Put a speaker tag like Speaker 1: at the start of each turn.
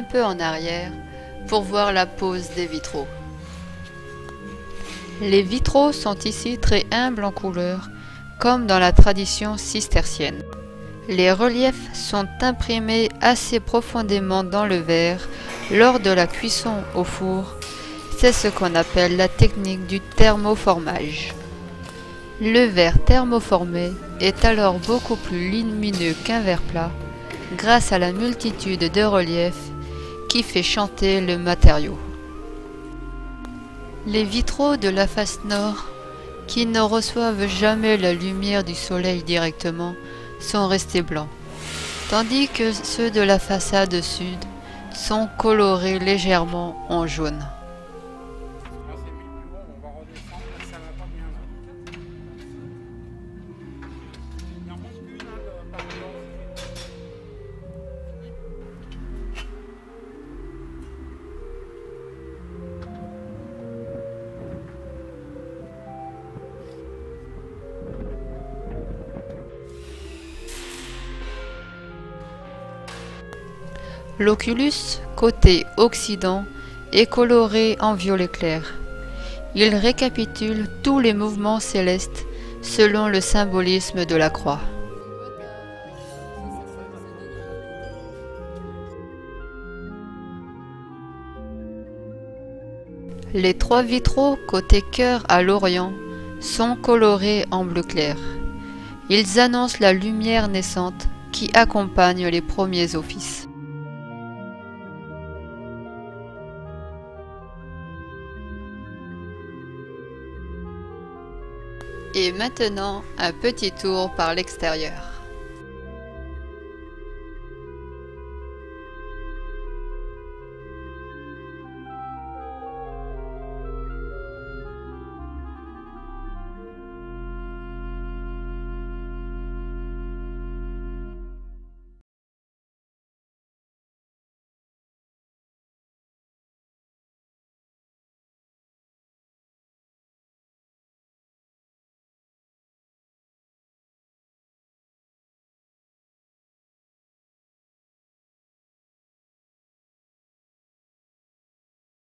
Speaker 1: un peu en arrière pour voir la pose des vitraux. Les vitraux sont ici très humbles en couleur, comme dans la tradition cistercienne. Les reliefs sont imprimés assez profondément dans le verre lors de la cuisson au four. C'est ce qu'on appelle la technique du thermoformage. Le verre thermoformé est alors beaucoup plus lumineux qu'un verre plat, grâce à la multitude de reliefs qui fait chanter le matériau. Les vitraux de la face nord, qui ne reçoivent jamais la lumière du soleil directement, sont restés blancs, tandis que ceux de la façade sud sont colorés légèrement en jaune. L'oculus, côté occident, est coloré en violet clair. Il récapitule tous les mouvements célestes selon le symbolisme de la croix. Les trois vitraux côté cœur à l'orient sont colorés en bleu clair. Ils annoncent la lumière naissante qui accompagne les premiers offices. Et maintenant, un petit tour par l'extérieur.